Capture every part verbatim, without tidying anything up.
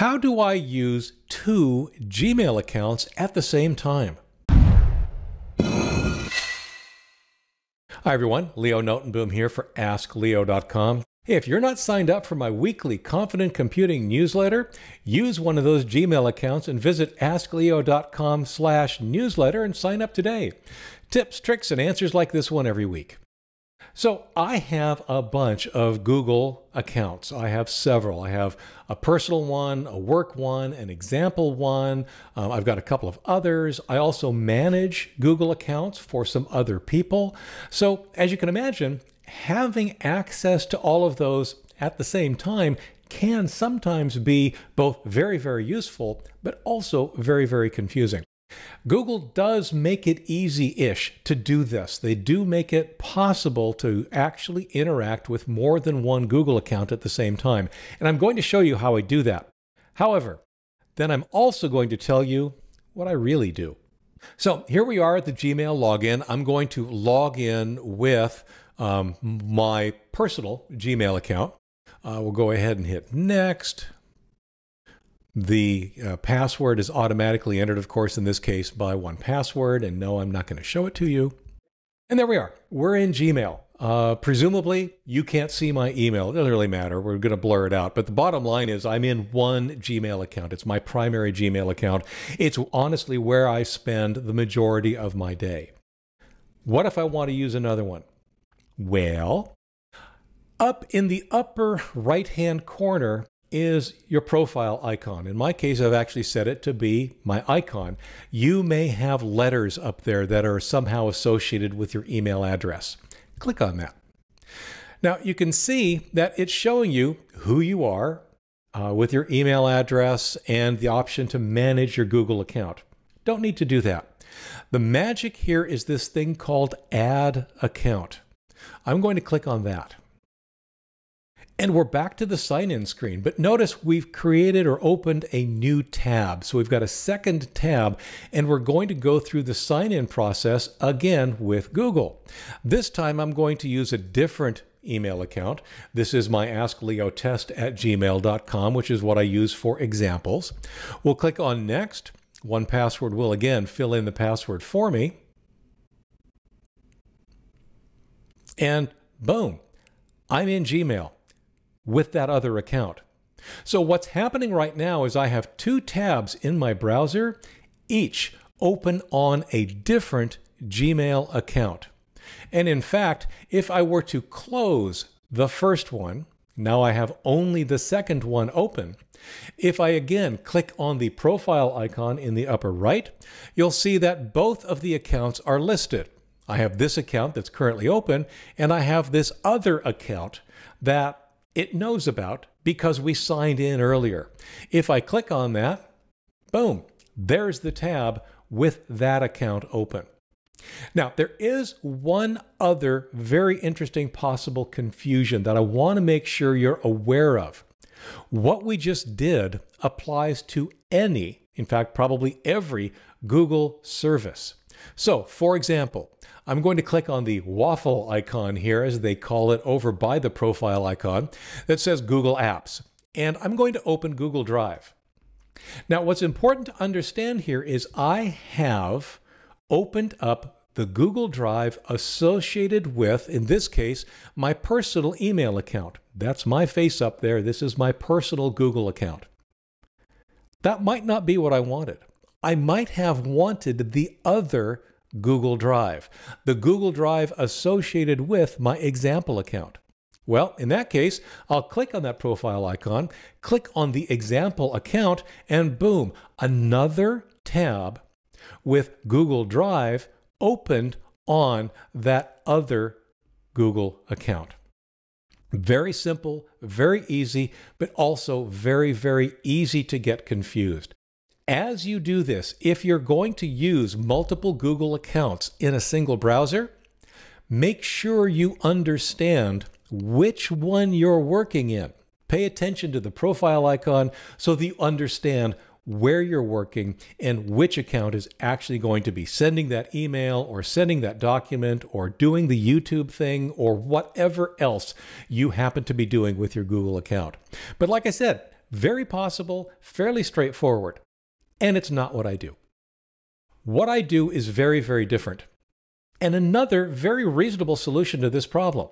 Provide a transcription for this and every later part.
How do I use two Gmail accounts at the same time? Hi everyone, Leo Notenboom here for ask leo dot com. Hey, if you're not signed up for my weekly Confident Computing newsletter, use one of those Gmail accounts and visit ask leo dot com slash newsletter and sign up today. Tips, tricks, and answers like this one every week. So I have a bunch of Google accounts. I have several. I have a personal one, a work one, an example one. Um, I've got a couple of others. I also manage Google accounts for some other people. So as you can imagine, having access to all of those at the same time can sometimes be both very, very useful, but also very, very confusing. Google does make it easy-ish to do this. They do make it possible to actually interact with more than one Google account at the same time. And I'm going to show you how I do that. However, then I'm also going to tell you what I really do. So here we are at the Gmail login. I'm going to log in with um, my personal Gmail account. Uh, we'll go ahead and hit next. The uh, password is automatically entered, of course, in this case by one password. And no, I'm not going to show it to you. And there we are. We're in Gmail. Uh, presumably, you can't see my email. It doesn't really matter. We're going to blur it out. But the bottom line is I'm in one Gmail account. It's my primary Gmail account. It's honestly where I spend the majority of my day. What if I want to use another one? Well, up in the upper right-hand corner is your profile icon. In my case, I've actually set it to be my icon. You may have letters up there that are somehow associated with your email address. Click on that. Now you can see that it's showing you who you are uh, with your email address and the option to manage your Google account. Don't need to do that. The magic here is this thing called Add Account. I'm going to click on that. And we're back to the sign-in screen, but notice we've created or opened a new tab. So we've got a second tab, and we're going to go through the sign-in process again with Google. This time I'm going to use a different email account. This is my askleotest at gmail dot com, which is what I use for examples. We'll click on Next. one Password will again fill in the password for me. And boom, I'm in Gmail with that other account. So what's happening right now is I have two tabs in my browser, each open on a different Gmail account. And in fact, if I were to close the first one, now I have only the second one open. If I again click on the profile icon in the upper right, you'll see that both of the accounts are listed. I have this account that's currently open, and I have this other account that it knows about because we signed in earlier. If I click on that, boom, there's the tab with that account open. Now, there is one other very interesting possible confusion that I want to make sure you're aware of. What we just did applies to any, in fact, probably every Google service. So, for example, I'm going to click on the waffle icon here, as they call it, over by the profile icon that says Google Apps. And I'm going to open Google Drive. Now, what's important to understand here is I have opened up the Google Drive associated with, in this case, my personal email account. That's my face up there. This is my personal Google account. That might not be what I wanted. I might have wanted the other Google Drive, the Google Drive associated with my example account. Well, in that case, I'll click on that profile icon, click on the example account, and boom, another tab with Google Drive opened on that other Google account. Very simple, very easy, but also very, very easy to get confused. As you do this, if you're going to use multiple Google accounts in a single browser, make sure you understand which one you're working in. Pay attention to the profile icon so that you understand where you're working and which account is actually going to be sending that email or sending that document or doing the YouTube thing or whatever else you happen to be doing with your Google account. But like I said, Very possible, fairly straightforward. And it's not what I do. What I do is very, very different. And another very reasonable solution to this problem.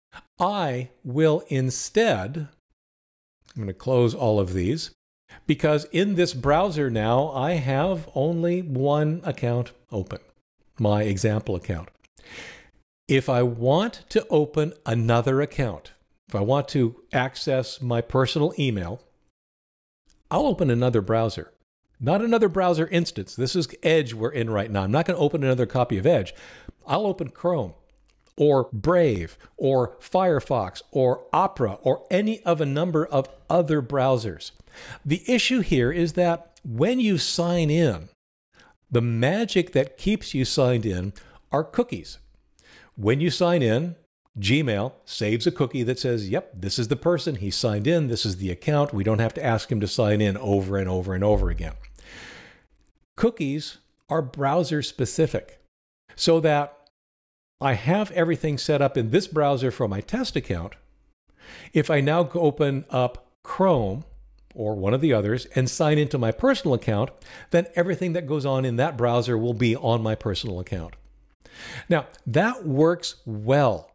I will instead, I'm going to close all of these, because in this browser now, I have only one account open, my example account. If I want to open another account, if I want to access my personal email, I'll open another browser. Not another browser instance. This is Edge we're in right now. I'm not going to open another copy of Edge. I'll open Chrome or Brave or Firefox or Opera or any of a number of other browsers. The issue here is that when you sign in, the magic that keeps you signed in are cookies. When you sign in, Gmail saves a cookie that says, yep, this is the person, he signed in, this is the account. We don't have to ask him to sign in over and over and over again. Cookies are browser specific, so that I have everything set up in this browser for my test account. If I now open up Chrome or one of the others and sign into my personal account, then everything that goes on in that browser will be on my personal account. Now, that works well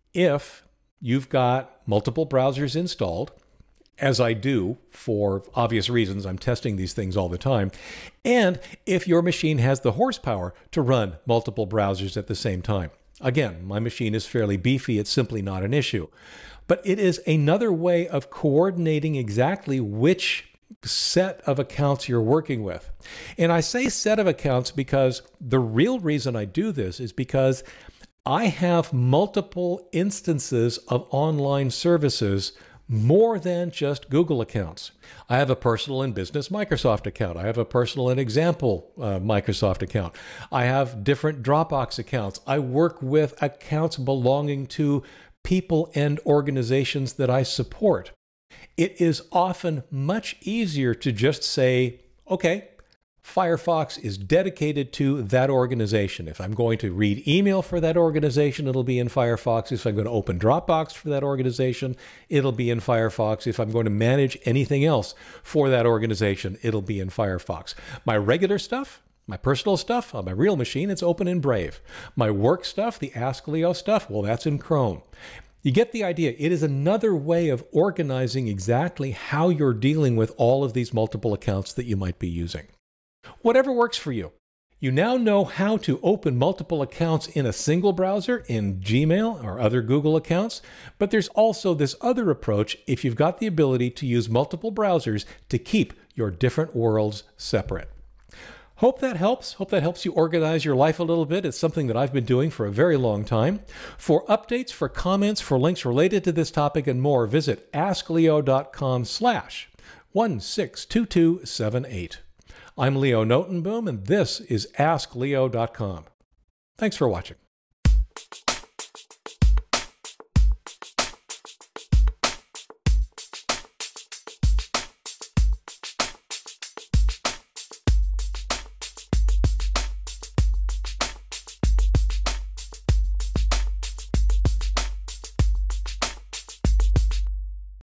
if you've got multiple browsers installed, as I do for obvious reasons. I'm testing these things all the time. And if your machine has the horsepower to run multiple browsers at the same time. Again, my machine is fairly beefy. It's simply not an issue. But it is another way of coordinating exactly which set of accounts you're working with. And I say set of accounts because the real reason I do this is because I have multiple instances of online services, more than just Google accounts. I have a personal and business Microsoft account. I have a personal and example uh, Microsoft account. I have different Dropbox accounts. I work with accounts belonging to people and organizations that I support. It is often much easier to just say, okay, Firefox is dedicated to that organization. If I'm going to read email for that organization, it'll be in Firefox. If I'm going to open Dropbox for that organization, it'll be in Firefox. If I'm going to manage anything else for that organization, it'll be in Firefox. My regular stuff, my personal stuff on my real machine, it's open in Brave. My work stuff, the askleo stuff, well, that's in Chrome. You get the idea. It is another way of organizing exactly how you're dealing with all of these multiple accounts that you might be using. Whatever works for you. You now know how to open multiple accounts in a single browser in Gmail or other Google accounts, but there's also this other approach if you've got the ability to use multiple browsers to keep your different worlds separate. Hope that helps. Hope that helps you organize your life a little bit. It's something that I've been doing for a very long time. For updates, for comments, for links related to this topic and more, visit askleo.com slash 1622278. I'm Leo Notenboom, and this is ask leo dot com. Thanks for watching.